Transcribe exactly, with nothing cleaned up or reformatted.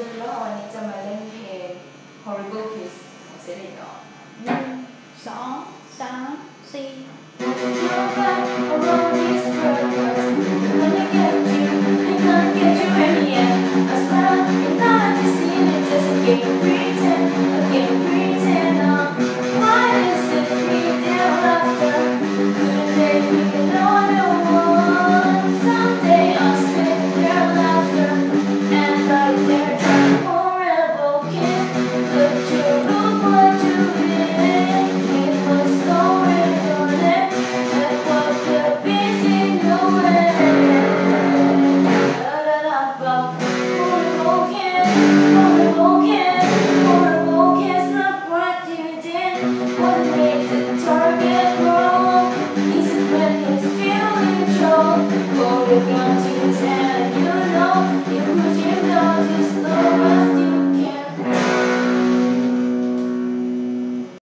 ชื่อแล้ววันนี้จะมาเล่นเพลง Horrible Kiss ของเซรีนอหนึ่งสองสามสี่